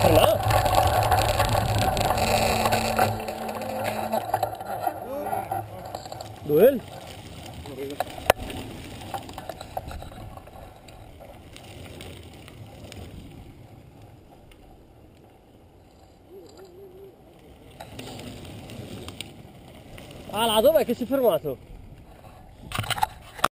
fermare. Dove? Ah, là dov'è che si è fermato?